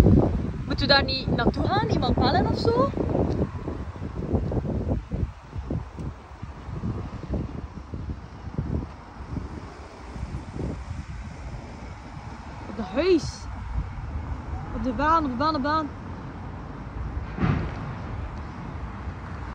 Moeten we daar niet naartoe gaan? Iemand bellen of zo? Op de huis. Op de baan, op de baan.